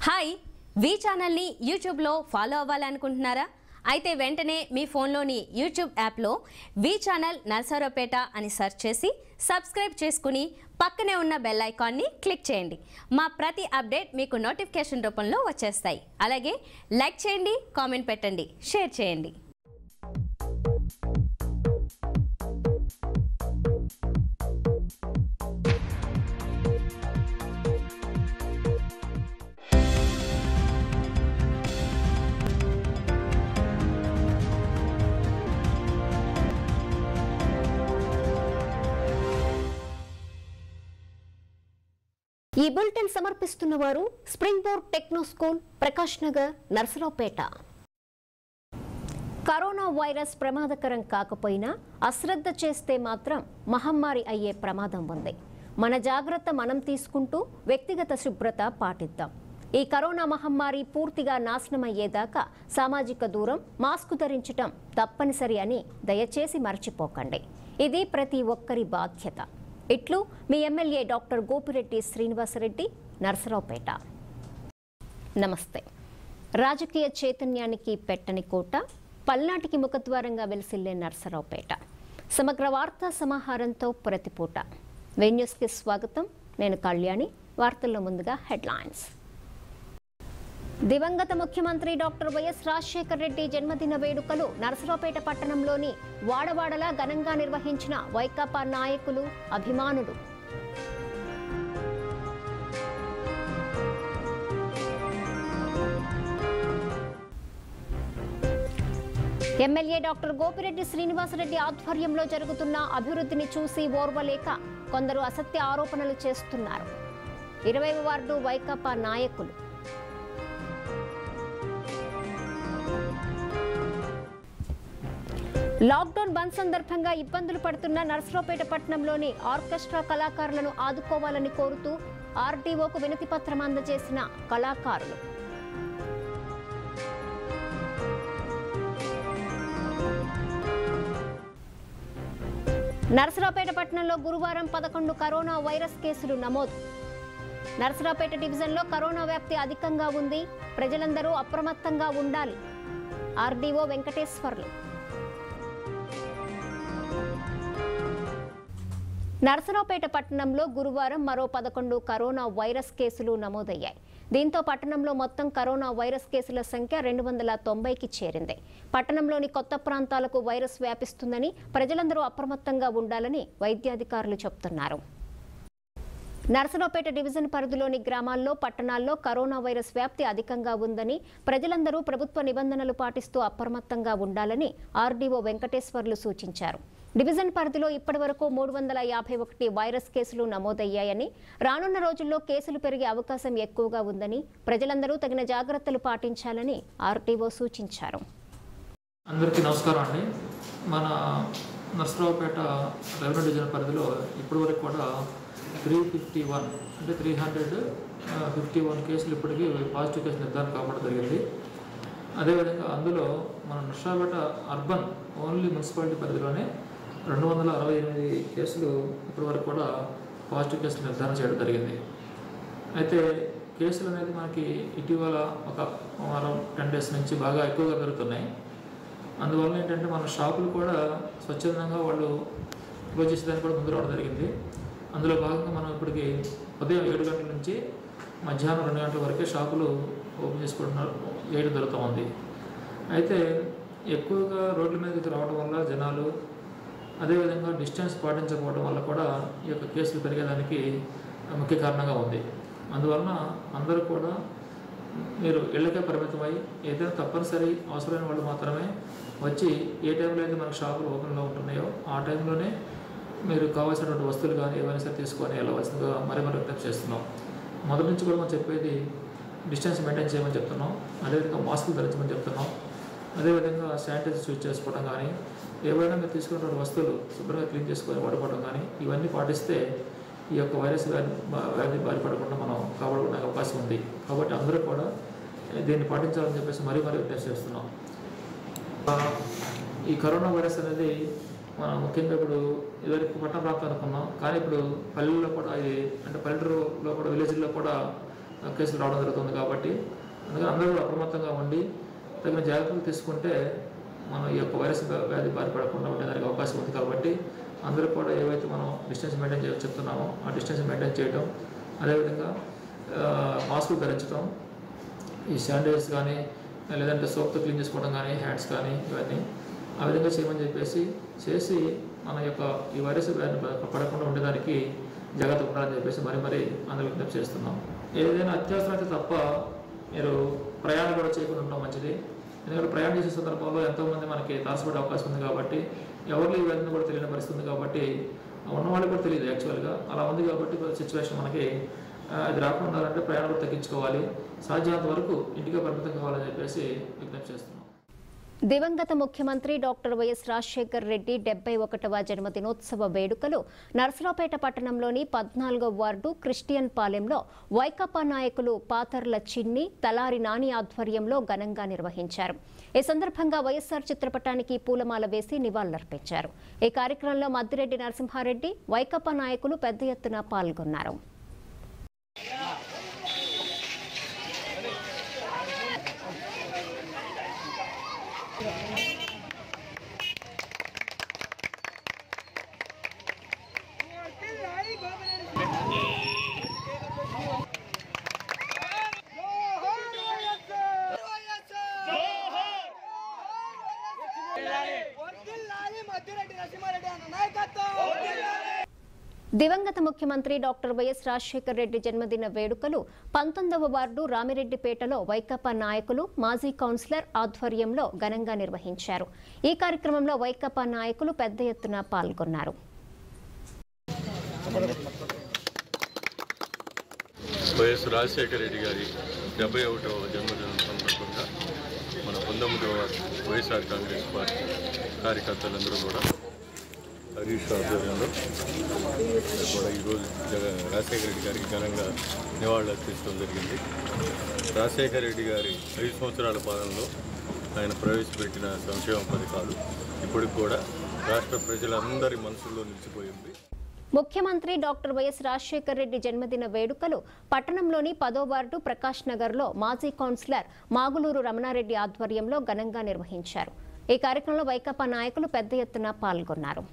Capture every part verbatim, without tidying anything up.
Hi V channel ని YouTube లో follow అవ్వాలనుకుంటున్నారా? అయితే వెంటనే మీ ఫోన్లోని యూట్యూబ్ యాప్లో వి ఛానల్ నర్సరావుపేట అని సెర్చ్ చేసి సబ్స్క్రైబ్ చేసుకుని పక్కనే ఉన్న బెల్ ఐకాన్ని క్లిక్ చేయండి. మా ప్రతి అప్డేట్ మీకు నోటిఫికేషన్ రూపంలో వచ్చేస్తాయి. అలాగే లైక్ చేయండి, కామెంట్ పెట్టండి, షేర్ చేయండి. ఈ బులెటిన్ సమర్పిస్తున్న వారు spring board techno school, Prakash Nagar, Narasaraopet. Corona virus ప్రమాదకరం కాకపోయినా అశ్రద్ధ చేస్తే మాత్రం మహమ్మారి అయ్యే ప్రమాదం ఉంది. మన జాగ్రత్త మనం తీసుకుంటూ వ్యక్తిగత శుభ్రత పాటిద్దాం. ఈ కరోనా మహమ్మారి పూర్తిగా నాశనమయ్యేదాకా సామాజిక దూరం, మాస్క్ ధరించటం తప్పనిసరి అని దయచేసి మర్చిపోకండి. ఇది ప్రతి ఒక్కరి బాధ్యత. ఇట్లు మీ ఎమ్మెల్యే డాక్టర్ గోపిరెడ్డి శ్రీనివాసరెడ్డి, నర్సరావుపేట. నమస్తే. రాజకీయ చైతన్యానికి పెట్టని కోట, పల్నాటికి ముఖద్వారంగా వెలిసిల్లే నర్సరావుపేట. సమగ్ర వార్తా సమాహారంతో ప్రతిపూట. వే న్యూస్కి స్వాగతం. నేను కళ్యాణి. వార్తల్లో ముందుగా హెడ్లైన్స్. దివంగత ముఖ్యమంత్రి డాక్టర్ వైఎస్ రాజశేఖర రెడ్డి జన్మదిన వేడుకలు నర్సరావుపేట పట్టణంలోని వాడవాడలా ఘనంగా నిర్వహించిన వైకాపా నాయకులు, అభిమానులు. ఎమ్మెల్యే డాక్టర్ గోపిరెడ్డి శ్రీనివాసరెడ్డి ఆధ్వర్యంలో జరుగుతున్న అభివృద్ధిని చూసి ఓర్వలేక కొందరు అసత్య ఆరోపణలు చేస్తున్నారు. ఇరవై వార్డు వైకాపా నాయకులు. లాక్డౌన్ బంద్ సందర్భంగా ఇబ్బందులు పడుతున్న నర్సరావుపేట పట్టణంలోని ఆర్కెస్ట్రా కళాకారులను ఆదుకోవాలని కోరుతూ ఆర్డీఓకు వినతి పత్రం అందజేసిన కళాకారులు. నర్సరావుపేట పట్టణంలో గురువారం పదకొండు కరోనా వైరస్ కేసులు నమోదు. నర్సరావుపేట డివిజన్లో కరోనా వ్యాప్తి అధికంగా ఉంది. ప్రజలందరూ అప్రమత్తంగా ఉండాలి. ఆర్డీఓ వెంకటేశ్వర్లు. నర్సరావుపేట పట్టణంలో గురువారం మరో పదకొండు కరోనా వైరస్ కేసులు నమోదయ్యాయి. దీంతో పట్టణంలో మొత్తం కరోనా వైరస్ కేసుల సంఖ్య రెండు వందల తొంభైకి చేరింది. పట్టణంలోని కొత్త ప్రాంతాలకు వైరస్ వ్యాపిస్తుందని ప్రజలందరూ అప్రమత్తంగా ఉండాలని వైద్యాధికారులు చెబుతున్నారు. నర్సరావుపేట డివిజన్ పరిధిలోని గ్రామాల్లో, పట్టణాల్లో కరోనా వైరస్ వ్యాప్తి అధికంగా ఉందని ప్రజలందరూ ప్రభుత్వ నిబంధనలు పాటిస్తూ అప్రమత్తంగా ఉండాలని ఆర్డీఓ వెంకటేశ్వర్లు సూచించారు. డివిజన్ పరిధిలో ఇప్పటి వరకు మూడు వందల యాభై ఒకటి వైరస్ కేసులు నమోదయ్యాయని, రానున్న రోజుల్లో కేసులు పెరిగే అవకాశం ఎక్కువగా ఉందని ప్రజలందరూ తగిన జాగ్రత్తలు పాటించాలని ఆర్డీఓ సూచించారు. అందరికీ నమస్కారం అండి. మన నర్సరావుపేట రెవెన్యూ డివిజన్ పరిధిలో ఇప్పటి వరకు కూడా త్రీ ఫిఫ్టీ వన్ అంటే త్రీ హండ్రెడ్ ఫిఫ్టీ వన్ కేసులు ఇప్పటికీ పాజిటివ్ కేసులు నిర్ధారణ కావడం జరిగింది. అదేవిధంగా అందులో మన నర్సరావుపేట అర్బన్ ఓన్లీ మున్సిపాలిటీ పరిధిలోనే రెండు వందల అరవై ఎనిమిది కేసులు ఇప్పటి వరకు కూడా పాజిటివ్ కేసులు నిర్ధారణ చేయడం జరిగింది. అయితే కేసులు అనేది మనకి ఇటీవల ఒక వారం టెన్ డేస్ నుంచి బాగా ఎక్కువగా పెరుగుతున్నాయి. అందువల్ల ఏంటంటే మన షాపులు కూడా స్వచ్ఛందంగా వాళ్ళు క్లోజ్ చేసేదానికి కూడా ముందు రావడం జరిగింది. అందులో భాగంగా మనం ఇప్పటికి ఉదయం ఏడు గంటల నుంచి మధ్యాహ్నం రెండు గంటల వరకే షాపులు ఓపెన్ చేసుకుంటున్నారు వేయడం జరుగుతూ ఉంది. అయితే ఎక్కువగా రోడ్ల మీదకి రావడం వల్ల జనాలు, అదేవిధంగా డిస్టెన్స్ పాటించకపోవడం వల్ల కూడా ఈ యొక్క కేసులు పెరిగేదానికి ముఖ్య కారణంగా ఉంది. అందువలన అందరూ కూడా మీరు ఇళ్ళకే పరిమితమై ఏదైనా తప్పనిసరి అవసరమైన వాళ్ళు మాత్రమే వచ్చి ఏ టైంలో అయితే మనకు షాపులు ఓపెన్లో ఉంటున్నాయో ఆ టైంలోనే మీరు కావాల్సినటువంటి వస్తువులు కానీ ఏమైనా సరే తీసుకొని వెళ్ళవలసిందిగా మరీ మరీ విజ్ఞప్తి చేస్తున్నాం. మొదటి నుంచి కూడా మనం చెప్పేది డిస్టెన్స్ మెయింటైన్ చేయమని చెప్తున్నాం. అదేవిధంగా మాస్కులు ధరించమని చెప్తున్నాం. అదేవిధంగా శానిటైజర్ యూజ్ చేసుకోవడం కానీ, ఏవైనా మీరు తీసుకున్న వస్తువులు శుభ్రంగా క్లీన్ చేసుకొని వాడుకోవడం కానీ ఇవన్నీ పాటిస్తే ఈ యొక్క వైరస్ వ్యాధి వ్యాధి బారిపడకుండా మనం కాపాడుకునే అవకాశం ఉంది. కాబట్టి అందరూ కూడా దీన్ని పాటించాలని చెప్పేసి మరీ మరీ విజ్ఞప్తి చేస్తున్నాం. ఈ కరోనా వైరస్ అనేది మనం ముఖ్యంగా ఇప్పుడు ఇదివరకు పట్టణ ప్రాంతం అనుకున్నాం, కానీ ఇప్పుడు పల్లెల్లో కూడా ఇది అంటే పల్లెటూరులో కూడా విలేజ్లో కూడా కేసులు రావడం జరుగుతుంది. కాబట్టి అందుకని అందరూ కూడా అప్రమత్తంగా ఉండి తగిన జాగ్రత్తలు తీసుకుంటే మనం ఈ యొక్క వైరస్ వ్యాధి బారిపడకుండా ఉండేదానికి అవకాశం ఉంది. కాబట్టి అందరూ కూడా ఏవైతే మనం డిస్టెన్స్ మెయింటైన్ చేయ చెప్తున్నామో ఆ డిస్టెన్స్ మెయింటైన్ చేయడం, అదేవిధంగా మాస్కులు ధరించడం, ఈ శానిటైజర్స్ కానీ లేదంటే సోప్తో క్లీన్ చేసుకోవడం కానీ హ్యాండ్స్ కానీ ఇవన్నీ ఆ విధంగా చేయమని చెప్పేసి చేసి మన యొక్క ఈ వైరస్ వ్యాధిని పడకుండా ఉండేదానికి జాగ్రత్త ఉండాలని చెప్పేసి మరి మరి అందరూ విజ్ఞప్తి చేస్తున్నాం. ఏదైనా అత్యవసరం అయితే తప్ప మీరు ప్రయాణం కూడా చేయకుండా ఉండడం మంచిది. ఎందుకంటే ప్రయాణం చేసే సందర్భంలో ఎంతోమంది మనకి తారసపడే అవకాశం ఉంది. కాబట్టి ఎవరిలో ఈ వ్యాధిని కూడా తెలియని పరిస్థితి ఉంది. కాబట్టి ఉన్నవాళ్ళకి కూడా తెలియదు యాక్చువల్గా. అలా ఉంది కాబట్టి సిచ్యువేషన్ మనకి అది రాకుండా ఉండాలంటే ప్రయాణం కూడా తగ్గించుకోవాలి. సాధ్యమైనంత వరకు ఇంటికే పరిమితం కావాలని చెప్పేసి విజ్ఞప్తి చేస్తున్నాం. దివంగత ముఖ్యమంత్రి డాక్టర్ వైఎస్ రాజశేఖర్ రెడ్డి డెబ్బై ఒకటవ జన్మదినోత్సవ వేడుకలు నర్సరావుపేట పట్టణంలోని పద్నాలుగవ వార్డు క్రిస్టియన్ పాలెంలో వైకాపా నాయకులు పాతర్ల చిన్ని, తలారి నాని ఆధ్వర్యంలో ఘనంగా నిర్వహించారు. ఈ సందర్భంగా వైఎస్ఆర్ చిత్రపటానికి పూలమాల వేసి నివాళులర్పించారు. ఈ కార్యక్రమంలో మద్దిరెడ్డి నరసింహారెడ్డి, వైకాపా నాయకులు పెద్ద ఎత్తున పాల్గొన్నారు. దివంగత ముఖ్యమంత్రి డాక్టర్ వైఎస్ రాజశేఖర్ రెడ్డి జన్మదిన వేడుకలు పంతొమ్మిదవ వార్డు రామిరెడ్డిపేటలో వైకాపా నాయకులు, మాజీ కౌన్సిలర్ ఆధ్వర్యంలో ఘనంగా నిర్వహించారు. ఈ కార్యక్రమంలో వైకాపా నాయకులు పెద్ద ఎత్తున పాల్గొన్నారు. వైఎస్ రాజశేఖర రెడ్డి గారి డెబ్బై ఒకటవ జన్మదినం సందర్భంగా మన పంతొమ్మిదవ వైఎస్ఆర్ కాంగ్రెస్ పార్టీ కార్యకర్తలందరూ కూడా హరీష్ ఆధ్వర్యంలో కూడా ఈరోజు రాజశేఖర రెడ్డి గారికి ఘనంగా నివాళులు అర్పించడం జరిగింది. రాజశేఖర రెడ్డి గారి ఐదు సంవత్సరాల పాలనలో ఆయన ప్రవేశపెట్టిన సంక్షేమ పథకాలు ఇప్పటికి కూడా రాష్ట్ర ప్రజలందరి మనసుల్లో నిలిచిపోయింది. ముఖ్యమంత్రి డాక్టర్ వైఎస్ రాజశేఖర్ రెడ్డి జన్మదిన వేడుకలు పట్టణంలోని పదో వార్డు ప్రకాష్ నగర్లో మాజీ కౌన్సిలర్ మాగులూరు రమణారెడ్డి ఆధ్వర్యంలో ఘనంగా నిర్వహించారు. ఈ కార్యక్రమంలో వైకాపా నాయకులు పెద్ద ఎత్తున పాల్గొన్నారు.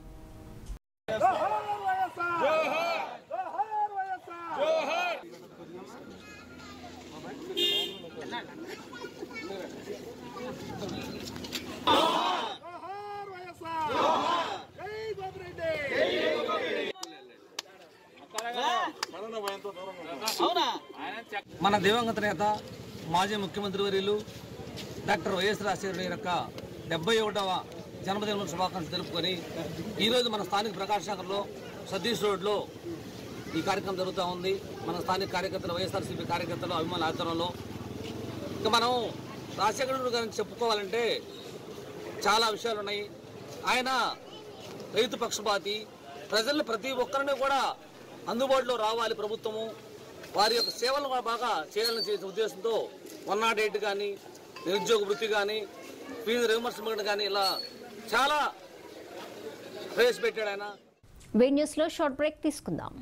మన దివంగత నేత మాజీ ముఖ్యమంత్రి వర్యులు డాక్టర్ వైఎస్ రాజశేఖర యొక్క డెబ్బై ఒకటవ జన్మదిన శుభాకాంక్షలు తెలుపుకొని ఈరోజు మన స్థానిక ప్రకాష్ నగర్లో సతీష్ రోడ్లో ఈ కార్యక్రమం జరుగుతూ ఉంది. మన స్థానిక కార్యకర్తలు, వైఎస్ఆర్సీపీ కార్యకర్తలు, అభిమానుల ఆధ్వర్యంలో ఇంకా మనం రాజశేఖర రెడ్డి గారికి చెప్పుకోవాలంటే చాలా విషయాలు ఉన్నాయి. ఆయన రైతు పక్షపాతి, ప్రజల్ని ప్రతి ఒక్కరిని కూడా అందుబాటులో రావాలి ప్రభుత్వము, వారి యొక్క సేవలను కూడా బాగా చేయాలని చేసే ఉద్దేశంతో వన్ నాట్ ఎయిట్ కానీ, నిరుద్యోగ వృత్తి కానీ, ఫీజు రియంబర్స్మెంట్ కానీ ఇలా చాలా ప్రవేశపెట్టాడు ఆయన. వీ న్యూస్ లో షార్ట్ బ్రేక్ తీసుకుందాం.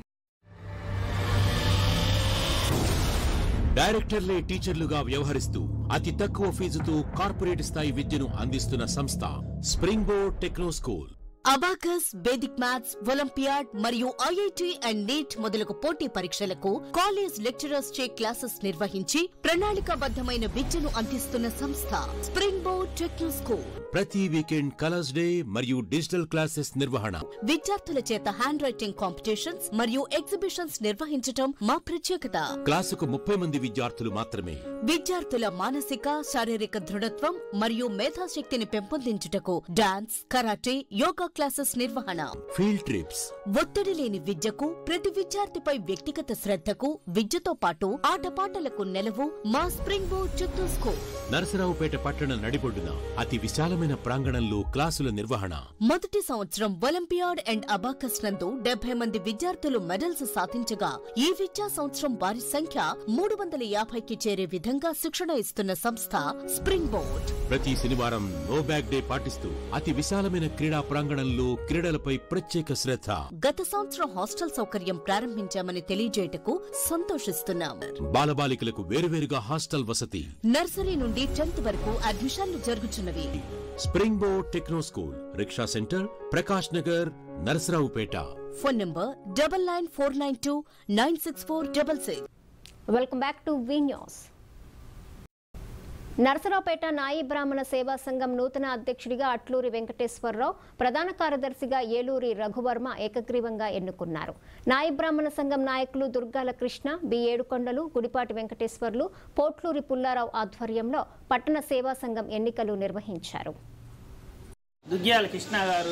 డైరెక్టర్లే టీచర్లుగా వ్యవహరిస్తూ అతి తక్కువ ఫీజుతో కార్పొరేట్ స్థాయి విద్యను అందిస్తున్న సంస్థ spring board techno school. Abacus, vedic maths, olympiad మరియు ఐఐటి అండ్ నీట్ మొదలగు పోటీ పరీక్షలకు కాలేజ్ లెక్చరర్స్ చే క్లాసెస్ నిర్వహించి ప్రణాళికాబద్ధమైన విద్యను అందిస్తున్న సంస్థ స్ప్రింగ్ బోర్డ్ టెక్నో స్కూల్. ప్రతి వీకెండ్ కలర్స్ డే మరియు డిజిటల్ క్లాసెస్ నిర్వహణ. విద్యార్థుల చేత హ్యాండ్ రైటింగ్ కాంపిటీషన్స్ మరియు ఎగ్జిబిషన్స్ నిర్వహించటం మా ప్రత్యేకత. క్లాసుకు ముప్పై మంది విద్యార్థులు మాత్రమే. విద్యార్థుల మానసిక, శారీరక దృఢత్వం మరియు మేధాశక్తిని పెంపొందించుటకు డాన్స్, కరాటే, యోగా క్లాసెస్ నిర్వహణ. Field trips. ఒత్తిడి లేని విద్యకు, ప్రతి విద్యార్థిపై వ్యక్తిగత శ్రద్ధకు, విద్యతో పాటు ఆటపాటలకు నెలవు మా spring board Chittoor school. Narasaraopet పట్టణ నడిబొడ్డున అతి విశాలమైన విశాలమైన ప్రాంగణంలో క్లాసుల నిర్వహణ. మొదటి సంవత్సరం ఒలింపియాడ్ అండ్ అబాకస్ నందు డెబ్బై మంది విద్యార్థులు మెడల్స్ సాధించగా ఈ విద్యా సంవత్సరం వారి సంఖ్య మూడు వందల యాభైకి చేరే విధంగా శిక్షణ ఇస్తున్న సంస్థ స్ప్రింగ్ బోర్డ్. ప్రతి శనివారం నో బ్యాగ్ డే పాటిస్తూ అతి విశాలమైన క్రీడా ప్రాంగణంలో క్రీడలపై ప్రత్యేక శ్రద్ధ. గత సంవత్సరం హాస్టల్ సౌకర్యం ప్రారంభించామని తెలియజేయటకు సంతోషిస్తున్నాం. బాలబాలికలకు వేరువేరుగా హాస్టల్ వసతి. నర్సరీ నుండి టెన్త్ వరకు అడ్మిషన్లు జరుగుతున్నవి. Spring board techno school, rickshaw center, Prakash Nagar, Narasaraopet. Phone number double nine four nine two nine six four double six. Welcome back to V news. Narasaraopet నాయి బ్రాహ్మణ సేవా సంఘం నూతన అధ్యక్షుడిగా అట్లూరి వెంకటేశ్వరరావు, ప్రధాన కార్యదర్శిగా ఏలూరి రఘువర్మ ఏకగ్రీవంగా ఎన్నుకున్నారు. నాయి బ్రాహ్మణ సంఘం నాయకులు దుర్గాల కృష్ణ, బి ఏడుకొండలు, గుడిపాటి వెంకటేశ్వర్లు, పోట్లూరి పుల్లారావు ఆధ్వర్యంలో పట్టణ సేవా సంఘం ఎన్నికలు నిర్వహించారు. దుగ్గ్యాల కృష్ణ గారు,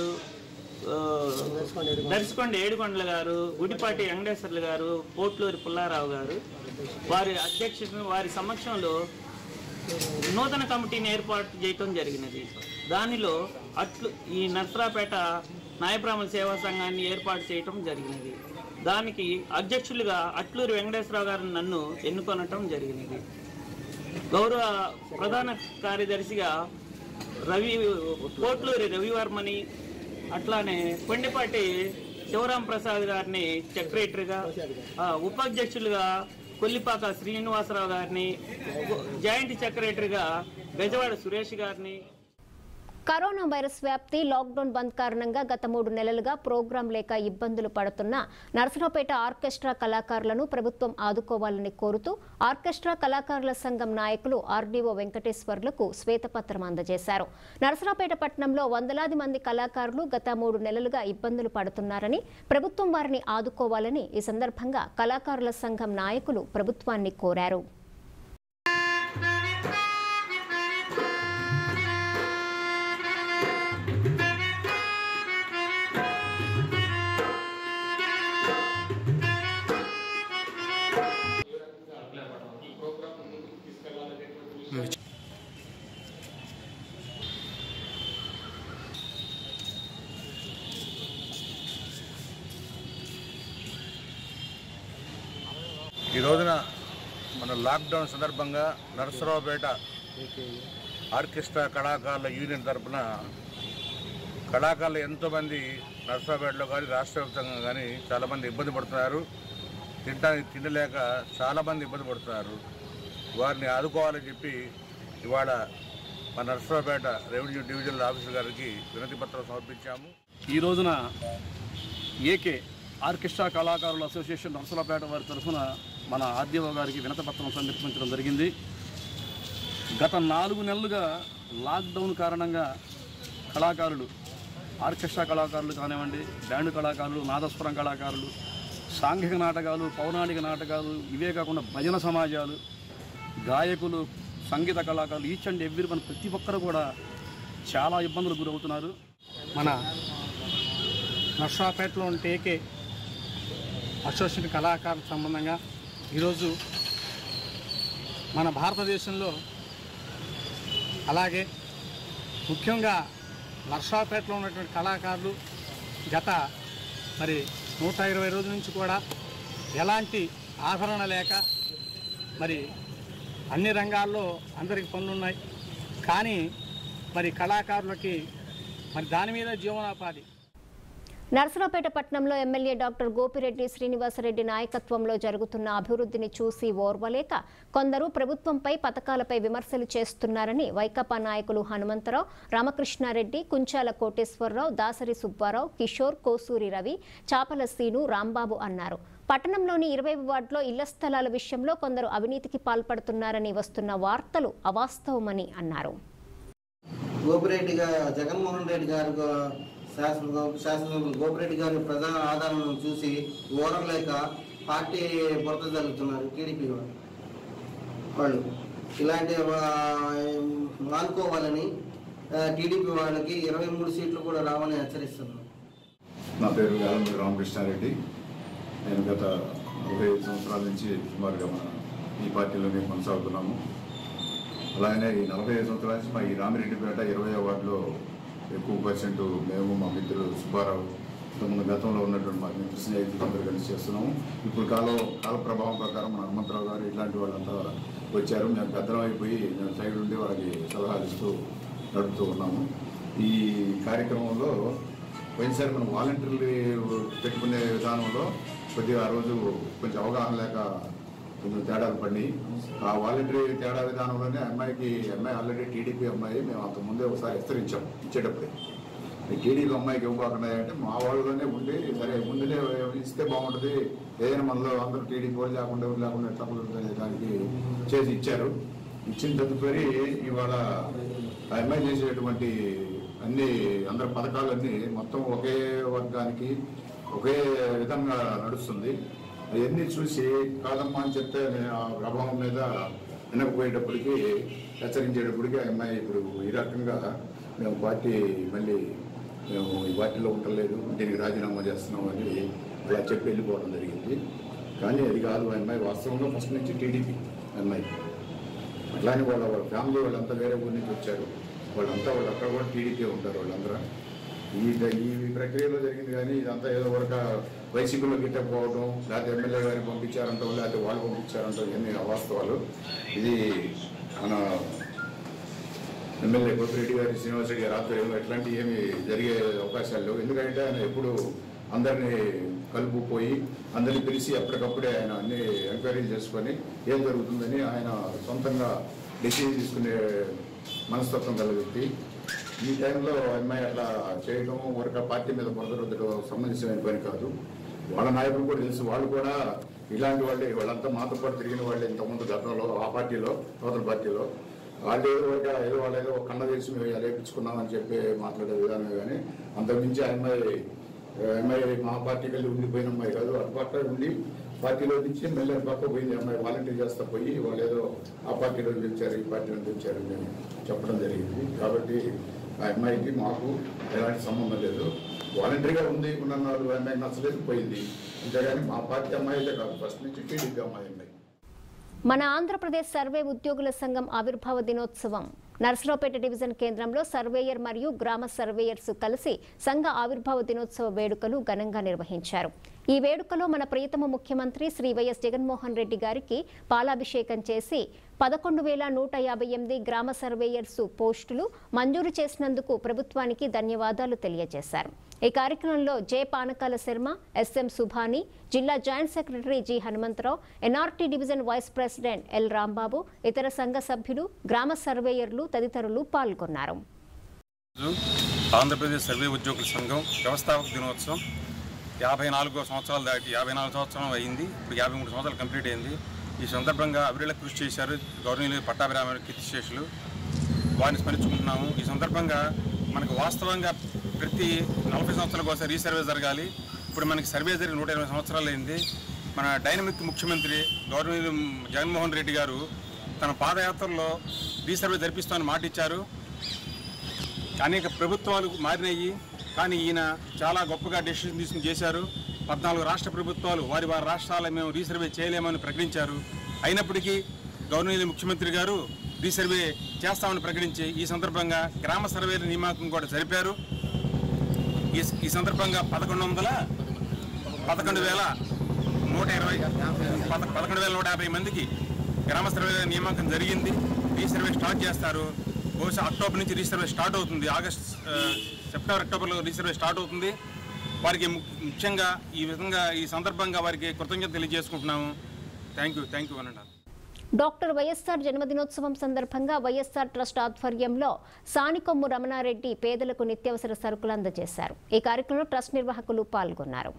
దర్శకొండ ఏడుకొండల గారు, గుడిపాటి వెంకటేశ్వర్లు గారు, పోట్లూరి పుల్లారావు గారు వారి అధ్యక్షతను వారి సమక్షంలో నూతన కమిటీని ఏర్పాటు చేయటం జరిగినది. దానిలో అట్లు ఈ నర్సరావుపేట నాయబ్రాహ్మణ సేవా సంఘాన్ని ఏర్పాటు చేయటం జరిగినది. దానికి అధ్యక్షులుగా అట్లూరి వెంకటేశ్వరరావు గారిని నన్ను ఎన్నుకొనటం జరిగినది. గౌరవ ప్రధాన కార్యదర్శిగా రవి పోట్లూరి రవివర్మని, అట్లానే కొండపాటి శివరాం ప్రసాద్ గారిని సెక్రటరీగా, ఉపాధ్యక్షులుగా కొల్లిపాక శ్రీనివాసరావు గారిని, జాయింట్ సెక్రటరీగా బెజవాడ సురేష్ గారిని. కరోనా వైరస్ వ్యాప్తి, లాక్డౌన్ బంద్ కారణంగా గత మూడు నెలలుగా ప్రోగ్రాం లేక ఇబ్బందులు పడుతున్న నరసరావుపేట ఆర్కెస్ట్రా కళాకారులను ప్రభుత్వం ఆదుకోవాలని కోరుతూ ఆర్కెస్ట్రా కళాకారుల సంఘం నాయకులు ఆర్డీఓ వెంకటేశ్వర్లకు శ్వేతపత్రం అందజేశారు. నరసరావుపేట పట్టణంలో వందలాది మంది కళాకారులు గత మూడు నెలలుగా ఇబ్బందులు పడుతున్నారని, ప్రభుత్వం వారిని ఆదుకోవాలని ఈ సందర్భంగా కళాకారుల సంఘం నాయకులు ప్రభుత్వాన్ని కోరారు. ఈ రోజున మన లాక్డౌన్ సందర్భంగా నరసరావుపేట ఆర్కెస్ట్రా కళాకారుల యూనియన్ తరఫున కళాకారులు ఎంతోమంది నరసరావుపేటలో కానీ రాష్ట్ర వ్యాప్తంగా కానీ చాలామంది ఇబ్బంది పడుతున్నారు. తినడానికి తినలేక చాలామంది ఇబ్బంది పడుతున్నారు. వారిని ఆదుకోవాలని చెప్పి ఇవాళ మన నరసరావుపేట రెవెన్యూ డివిజనల్ ఆఫీసర్ గారికి వినతి పత్రం సమర్పించాము. ఈ రోజున ఏకే ఆర్కెస్ట్రా కళాకారుల అసోసియేషన్ నరసరావుపేట వారి తరఫున మన ఆర్డీఓ గారికి వినతి పత్రం సమర్పించడం జరిగింది. గత నాలుగు నెలలుగా లాక్డౌన్ కారణంగా కళాకారులు, ఆర్కెస్ట్రా కళాకారులు కానివ్వండి, బ్యాండ్ కళాకారులు, నాదస్వరం కళాకారులు, సాంఘిక నాటకాలు, పౌరాణిక నాటకాలు, ఇవే కాకుండా భజన సమాజాలు, గాయకులు, సంగీత కళాకారులు, ఈచ్ అండ్ ఎవ్రీ వన్ ప్రతి ఒక్కరు కూడా చాలా ఇబ్బందులకు గురవుతున్నారు. మన నరసరావుపేటలో ఉంటే ఏకే అసోసియేషన్ కళాకారుల సంబంధంగా ఈరోజు మన భారతదేశంలో అలాగే ముఖ్యంగా నరసరావుపేటలో ఉన్నటువంటి కళాకారులు గత మరి నూట ఇరవై రోజుల నుంచి కూడా ఎలాంటి ఆదరణ లేక మరి అన్ని రంగాల్లో అందరికి పనులున్నాయి. కానీ మరి కళాకారులకి మరి దాని మీద జీవనోపాధి. నరసరావుపేట పట్టణంలో ఎమ్మెల్యే డాక్టర్ గోపిరెడ్డి శ్రీనివాసరెడ్డి నాయకత్వంలో జరుగుతున్న అభివృద్ధిని చూసి ఓర్వలేక కొందరు ప్రభుత్వంపై పథకాలపై విమర్శలు చేస్తున్నారని వైకాపా నాయకులు హనుమంతరావు, రామకృష్ణారెడ్డి, కుంచాల కోటేశ్వరరావు, దాసరి సుబ్బారావు, కిషోర్, కోసూరి రవి, చాపల సీను, రాంబాబు అన్నారు. పట్టణంలోని ఇరవై వార్డులో ఇళ్ల స్థలాల విషయంలో కొందరు అవినీతికి పాల్పడుతున్నారని వస్తున్న వార్తలు అవాస్తవమని అన్నారు. గోపిరెడ్డి గారు, జగన్మోహన్ రెడ్డి గారు శాసన శాసనసభ్యులు గోపిరెడ్డి గారి ప్రధాన ఆధారాలను చూసి ఓరలేక పార్టీ బురద జరుగుతున్నారు. టీడీపీ వాళ్ళు ఇలాంటి మానుకోవాలని టీడీపీ వాళ్ళకి ఇరవై మూడు సీట్లు కూడా రావని హెచ్చరిస్తున్నారు. నా పేరు యాదమూరి రామకృష్ణారెడ్డి. నేను గత నలభై ఐదు సంవత్సరాల నుంచి సుమారుగా మన ఈ పార్టీలోనే కొనసాగుతున్నాము. అలానే ఈ నలభై ఐదు సంవత్సరాల నుంచి మా ఈ రామిరెడ్డిపేట ఇరవై వార్డులో ఎక్కువ పర్సెంట్ మేము మా మిత్రులు సుబ్బారావు ఇంతకుముందు గతంలో ఉన్నటువంటి మా మిత్ర స్నేహితులు అందరూ కలిసి చేస్తున్నాము. ఇప్పుడు కాలం కాల ప్రభావం ప్రకారం మన హనుమంతరావు గారు ఇట్లాంటి వాళ్ళంతా వచ్చారు. మేము పెద్దలం అయిపోయి మేము సైడ్ ఉండి వాళ్ళకి సలహాలు ఇస్తూ నడుపుతూ ఉన్నాము. ఈ కార్యక్రమంలో పోయినసారి మనం వాలంటీర్లు పెట్టుకునే విధానంలో కొద్దిగా ఆ రోజు కొంచెం అవగాహన లేక కొంచెం తేడాలు పడి ఆ వాలంటరీ తేడా విధానంలోనే అమ్మాయికి అమ్మాయి ఆల్రెడీ టీడీపీ అమ్మాయి మేము అంతకుముందే ఒకసారి హెచ్చరించాం ఇచ్చేటప్పుడే. టీడీపీ అమ్మాయికి ఇవ్వకుండా అంటే మా వాళ్ళలోనే ఉండి సరే ముందునే ఇస్తే బాగుంటుంది, ఏదైనా మనలో అందరూ టీడీపీ వాళ్ళు లేకుండా ఎవరు లేకుండా ఎట్లా కుదురుతుంది దానికి చేసి ఇచ్చారు. ఇచ్చిన తదుపరి ఇవాళ ఆ అమ్మాయి చేసేటువంటి అన్ని అందరి పథకాలన్నీ మొత్తం ఒకే వర్గానికి ఒకే విధంగా నడుస్తుంది. అవన్నీ చూసి కాదమ్మా అని చెప్తే ఆ ప్రభావం మీద వెనకపోయేటప్పటికి హెచ్చరించేటప్పటికి ఆ అమ్మాయి ఇప్పుడు ఈ రకంగా మేము పార్టీ మళ్ళీ మేము ఈ పార్టీలో ఉండలేదు, దీనికి రాజీనామా చేస్తున్నాం అని అలా చెప్పి వెళ్ళిపోవడం జరిగింది. కానీ అది కాదు, ఆ అమ్మాయి వాస్తవంగా ఫస్ట్ నుంచి టీడీపీ అమ్మాయి. అట్లానే వాళ్ళ వాళ్ళ ఫ్యామిలీ వాళ్ళంతా వేరే ఊరి నుంచి వచ్చారు, వాళ్ళంతా వాళ్ళు అక్కడ కూడా టీడీపీ ఉంటారు వాళ్ళందరూ. ఈ ఈ ప్రక్రియలో జరిగింది. కానీ ఇదంతా ఏదో వరకు వైసీపీలో గిట్టకపోవడం, లేకపోతే ఎమ్మెల్యే గారిని పంపించారంటాం, లేకపోతే వాళ్ళు పంపించారంటాం, ఇవన్నీ అవాస్తవాలు. ఇది మన ఎమ్మెల్యే గోపిరెడ్డి గారి శ్రీనివాసరెడ్డి గారి ఆధ్వర్యంలో ఇట్లాంటివి ఏమి జరిగే అవకాశాలు లేవు. ఎందుకంటే ఆయన ఎప్పుడు అందరినీ కలుపుపోయి అందరినీ పిలిచి అప్పటికప్పుడే ఆయన అన్ని ఎంక్వైరీలు చేసుకొని ఏం జరుగుతుందని ఆయన సొంతంగా డెసిషన్ తీసుకునే మనస్తత్వం కల వ్యక్తి. ఈ టైంలో అమ్మాయి అట్లా చేయడం వరకు పార్టీ మీద బురదరుద్దడం సంబంధించిన పని కాదు. వాళ్ళ నాయకులు కూడా తెలుసు, వాళ్ళు కూడా ఇలాంటి వాళ్ళే, వాళ్ళంతా మాతో పాటు తిరిగిన వాళ్ళే ఇంతకుముందు గతంలో ఆ పార్టీలో నూతన పార్టీలో. వాళ్ళు ఏదో ఒక ఏదో వాళ్ళు ఏదో కన్న తెలిసి మేము లేపించుకున్నామని చెప్పి మాట్లాడే విధానమే. కానీ అంతకుమించి ఆ అమ్మాయి అమ్మాయి మా పార్టీకి వెళ్ళి ఉండిపోయిన అమ్మాయి కాదు, అటు పక్క ఉండి పార్టీలో నుంచి మళ్ళీ అటు పక్క పోయింది అమ్మాయి. వాలంటీర్ చేస్తా పోయి వాళ్ళు ఏదో ఆ పార్టీలో గెలిచారు ఈ పార్టీలో గెలిచారు అని చెప్పడం జరిగింది. కాబట్టి ఆ అమ్మాయికి మాకు ఎలాంటి సంబంధం లేదు. వాలంటరీగా ఉంది ఉన్న నాలుగు అమ్మాయికి నచ్చలేదు పోయింది, అంతేగాని మా పార్టీ అమ్మాయి అయితే కాదు, ఫస్ట్ నుంచి టీడీపీ అమ్మాయి అమ్మాయి. మన ఆంధ్రప్రదేశ్ సర్వే ఉద్యోగుల సంఘం ఆవిర్భావ దినోత్సవం నర్సరావుపేట డివిజన్ కేంద్రంలో సర్వేయర్ మరియు గ్రామ సర్వేయర్స్ కలిసి సంఘ ఆవిర్భావ దినోత్సవ వేడుకలు ఘనంగా నిర్వహించారు. ఈ వేడుకలో మన ప్రియతమ ముఖ్యమంత్రి శ్రీ వైఎస్ జగన్మోహన్ రెడ్డి గారికి పాలాభిషేకం చేసి పదకొండు వేల నూట యాభై ఎనిమిది గ్రామ సర్వేయర్స్ పోస్టులు మంజూరు చేసినందుకు ప్రభుత్వానికి ధన్యవాదాలు తెలియజేశారు. ఈ కార్యక్రమంలో జె పానకాల శర్మ, ఎస్ఎం సుభాని, జిల్లా joint secretary G Hanumantharao, NRT division vice president L Rambabu, ఇతర సంఘ సభ్యులు, గ్రామ సర్వేయర్లు తదితరులు పాల్గొన్నారు. ఆంధ్రప్రదేశ్ సర్వే ఉద్యోగుల సంఘం వ్యవస్థాపక దినోత్సవం యాభై నాలుగో సంవత్సరాలు దాటి యాభై నాలుగు సంవత్సరం అయింది. ఇప్పుడు యాభై మూడు సంవత్సరాలు కంప్లీట్ అయింది. ఈ సందర్భంగా అవిరళ కృషి చేశారు గౌరవనీయులు పట్టాభిరామ కీర్తిశేషులు, వారిని స్మరించుకుంటున్నాము. ఈ సందర్భంగా మనకు వాస్తవంగా ప్రతి నలభై సంవత్సరాలకు ఒకసారి రీసర్వే జరగాలి. ఇప్పుడు మనకి సర్వే జరిగి నూట ఇరవై సంవత్సరాలు అయింది. మన డైనమిక్ ముఖ్యమంత్రి గౌరవనీయులు జగన్మోహన్ రెడ్డి గారు తన పాదయాత్రలో రీసర్వే జరిపిస్తామని మాట ఇచ్చారు. అనేక ప్రభుత్వాలు మారినాయి, కానీ ఈయన చాలా గొప్పగా డెసిషన్ తీసుకుని చేశారు. పద్నాలుగు రాష్ట్ర ప్రభుత్వాలు వారి వారి రాష్ట్రాల మేము రీసర్వే చేయలేమని ప్రకటించారు. అయినప్పటికీ గౌరవనీయులు ముఖ్యమంత్రి గారు రీసర్వే చేస్తామని ప్రకటించి ఈ సందర్భంగా గ్రామ సర్వేల నియామకం కూడా జరిపారు. ఈ ఈ సందర్భంగా పదకొండు వందల పదకొండు వేల నూట ఇరవై పదకొండు వేల నూట యాభై మందికి గ్రామ సర్వే నియామకం జరిగింది. రీసర్వే స్టార్ట్ చేస్తారు. బహుశా అక్టోబర్ నుంచి రీసర్వే స్టార్ట్ అవుతుంది. ఆగస్ట్ సెప్టెంబర్ అక్టోబర్లో రీసర్వే స్టార్ట్ అవుతుంది. వారికి ముఖ్యంగా ఈ విధంగా ఈ సందర్భంగా వారికి కృతజ్ఞత తెలియజేసుకుంటున్నాము. థ్యాంక్ యూ థ్యాంక్ యూ అనండి. డాక్టర్ వైఎస్ఆర్ జన్మదినోత్సవం సందర్భంగా వైఎస్ఆర్ ట్రస్ట్ ఆధ్వర్యంలో సానికొమ్ము రమణారెడ్డి పేదలకు నిత్యావసర సరుకులు అందజేశారు. ఈ కార్యక్రమంలో ట్రస్ట్ నిర్వాహకులు పాల్గొన్నారు.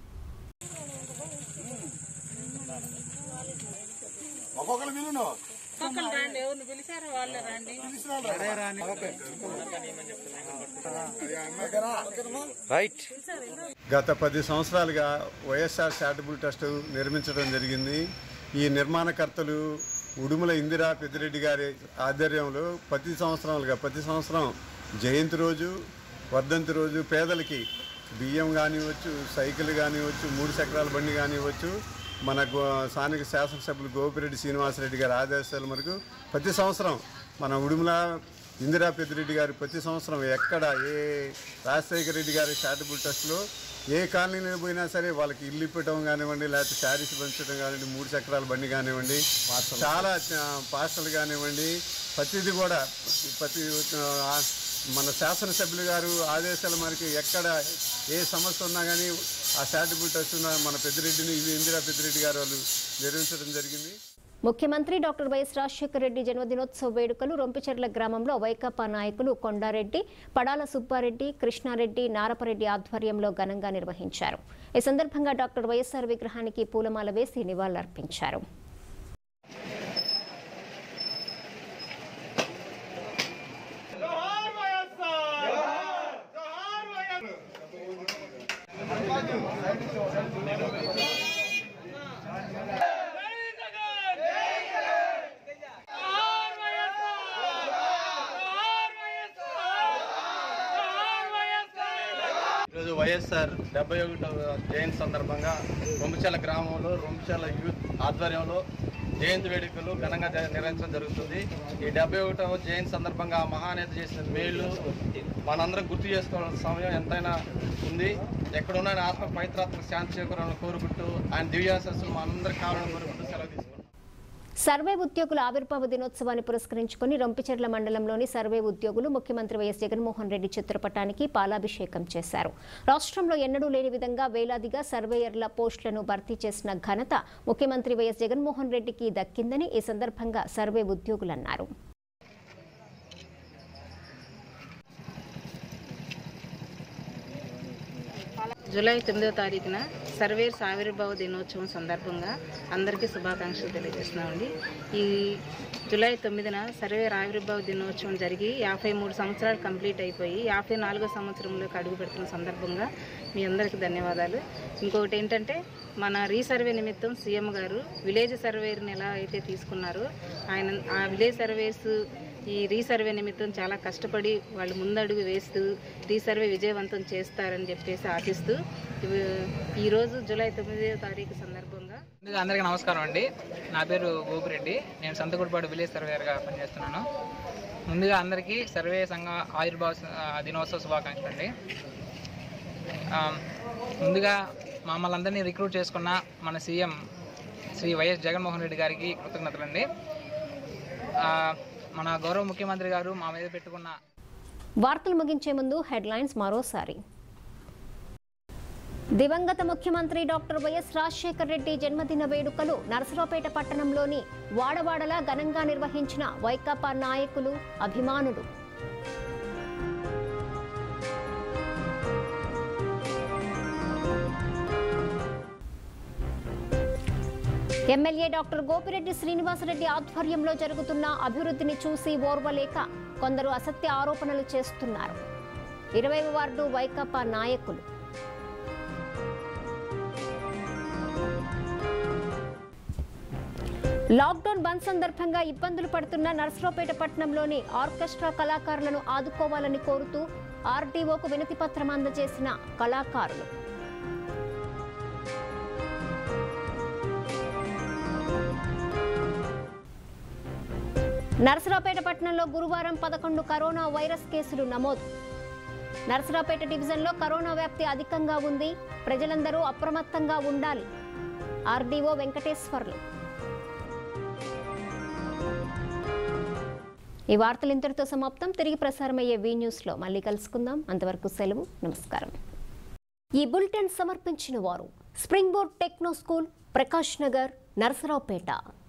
గత పది సంవత్సరాలుగా వైఎస్ఆర్ చారిటబుల్ ట్రస్ట్ నిర్మించడం జరిగింది. ఈ నిర్మాణకర్తలు ఉడుమల ఇందిరా పెద్దిరెడ్డి గారి ఆధ్వర్యంలో ప్రతి సంవత్సరాలుగా ప్రతి సంవత్సరం జయంతి రోజు, వర్ధంతి రోజు పేదలకి బియ్యం కానివ్వచ్చు, సైకిల్ కానివ్వచ్చు, మూడు చక్రాల బండి కానివ్వచ్చు, మన స్థానిక శాసనసభ్యులు గోపిరెడ్డి శ్రీనివాసరెడ్డి గారి ఆదేశాల మేరకు ప్రతి సంవత్సరం మన ఉడుమల ఇందిరా పెద్దిరెడ్డి గారి ప్రతి సంవత్సరం ఎక్కడ ఏ రాజశేఖర రెడ్డి గారి చారిటబుల్ ట్రస్ట్లో ఏ కాలనీలో పోయినా సరే వాళ్ళకి ఇల్లు ఇప్పటం కానివ్వండి, లేకపోతే శారీస్ పంచడం కానివ్వండి, మూడు చక్రాల బండి కానివ్వండి, చాలా పాస్టర్లు కానివ్వండి, ప్రతిదీ కూడా ప్రతి మన శాసనసభ్యులు గారు ఆదేశాల మనకి ఎక్కడ ఏ సమస్య ఉన్నా కానీ ఆ చారిటబుల్ ట్రస్ట్ మన పెద్దిరెడ్డిని ఇందిరా పెద్దిరెడ్డి గారు వాళ్ళు నిర్వహించడం జరిగింది. ముఖ్యమంత్రి డాక్టర్ వైఎస్ రాజశేఖర రెడ్డి జన్మదినోత్సవ వేడుకలు రొంపిచెర్ల గ్రామంలో వైకాపా నాయకులు కొండారెడ్డి, పడాల సుబ్బారెడ్డి, కృష్ణారెడ్డి, నారపరెడ్డి ఆధ్వర్యంలో ఘనంగా నిర్వహించారు. ఈ సందర్భంగా డాక్టర్ వైఎస్ఆర్ విగ్రహానికి పూలమాల వేసి నివాళులర్పించారు. ఈరోజు వైఎస్ఆర్ డెబ్బై ఒకటవ జయంతి సందర్భంగా రొంపిచెర్ల గ్రామంలో రొంపిచెర్ల యూత్ ఆధ్వర్యంలో జయంతి వేడుకలు ఘనంగా నిర్వహించడం జరుగుతుంది. ఈ డెబ్బై ఒకటవ జయంతి సందర్భంగా మహానేత చేసిన మేళ్లు మనందరం గుర్తు చేసుకోవాల్సిన సమయం ఎంతైనా ఉంది. ఎక్కడున్న ఆత్మ పవిత్రాత్మక శాంతి చేకూరాలని కోరుకుంటూ ఆయన దివ్యాశస్సులు మనందరికీ కావాలని కోరుకుంటూ సెలవు తీసుకుంటాం. సర్వే ఉద్యోగుల ఆవిర్భావ దినోత్సవాన్ని పురస్కరించుకుని రొంపిచెర్ల మండలంలోని సర్వే ఉద్యోగులు ముఖ్యమంత్రి వైఎస్ జగన్మోహన్ రెడ్డి చిత్రపటానికి పాలాభిషేకం చేశారు. రాష్ట్రంలో ఎన్నడూ లేని విధంగా వేలాదిగా సర్వేయర్ల పోస్టులను భర్తీ చేసిన ఘనత ముఖ్యమంత్రి వైఎస్ జగన్మోహన్ రెడ్డికి దక్కిందని ఈ సందర్భంగా సర్వే ఉద్యోగులు అన్నారు. జూలై తొమ్మిదవ తారీఖున సర్వేర్స్ ఆవిర్భావ దినోత్సవం సందర్భంగా అందరికీ శుభాకాంక్షలు తెలియజేస్తున్నామండి. ఈ జూలై తొమ్మిదిన సర్వేర్ ఆవిర్భావ దినోత్సవం జరిగి యాభై మూడు సంవత్సరాలు కంప్లీట్ అయిపోయి యాభై నాలుగో సంవత్సరంలోకి అడుగు పెడుతున్న సందర్భంగా మీ అందరికీ ధన్యవాదాలు. ఇంకొకటి ఏంటంటే మన రీసర్వే నిమిత్తం సీఎం గారు విలేజ్ సర్వేని ఎలా అయితే తీసుకున్నారో ఆయన ఆ విలేజ్ సర్వేస్ ఈ రీసర్వే నిమిత్తం చాలా కష్టపడి వాళ్ళు ముందడుగు వేస్తూ రీసర్వే విజయవంతం చేస్తారని చెప్పేసి ఆశిస్తూ ఈరోజు జూలై తొమ్మిదవ తారీఖు సందర్భంగా ముందుగా అందరికీ నమస్కారం అండి. నా పేరు గోపిరెడ్డి. నేను సంతకుడిపాడు విలేజ్ సర్వేయర్గా పనిచేస్తున్నాను. ముందుగా అందరికీ సర్వే సంఘ ఆవిర్భావ దినోత్సవ శుభాకాంక్షలు అండి. ముందుగా మమ్మల్ని అందరినీ రిక్రూట్ చేసుకున్న మన సీఎం శ్రీ వైఎస్ జగన్మోహన్ రెడ్డి గారికి కృతజ్ఞతలండి. మన గౌరవ ముఖ్యమంత్రి గారు మా మీద పెట్టుకున్న వార్తలు ముగించే ముందు హెడ్లైన్స్ మరోసారి. దివంగత ముఖ్యమంత్రి డాక్టర్ వైఎస్ రాజశేఖర రెడ్డి జన్మదిన వేడుకలు నరసరావుపేట పట్టణంలోని వాడవాడలా ఘనంగా నిర్వహించిన వైకాపా నాయకులు, అభిమానులు. ఎమ్మెల్యే డాక్టర్ గోపిరెడ్డి శ్రీనివాసరెడ్డి ఆధ్వర్యంలో జరుగుతున్న అభివృద్ధిని చూసి ఓర్వలేక కొందరు అసత్య ఆరోపణలు చేస్తున్నారు. ఇరవైవ వార్డు వైకాపా నాయకులు. లాక్డౌన్ బంద్ సందర్భంగా ఇబ్బందులు పడుతున్న నరసరావుపేట పట్టణంలోని ఆర్కెస్ట్రా కళాకారులను ఆదుకోవాలని కోరుతూ ఆర్డీఓకు వినతి పత్రం అందజేసిన కళాకారులు. నరసరావుపేట పట్టణంలో గురువారం పదకొండు కరోనా వైరస్ కేసులు నమోదు. నరసరావుపేట డివిజన్లో కరోనా వ్యాప్తి అధికంగా ఉంది. ప్రజలందరూ అప్రమత్తంగా ఉండాలి. ఆర్డీఓ వెంకటేశ్వర్లు. ఈ వార్తలు ఇంతటితో సమాప్తం. తిరిగి ప్రసారమయ్యే వి న్యూస్లో మళ్ళీ కలుసుకుందాం. అంతవరకు సెలవు. నమస్కారం. ఈ బులెటిన్ సమర్పించిన వారు spring board techno school, Prakash Nagar, Narasaraopet.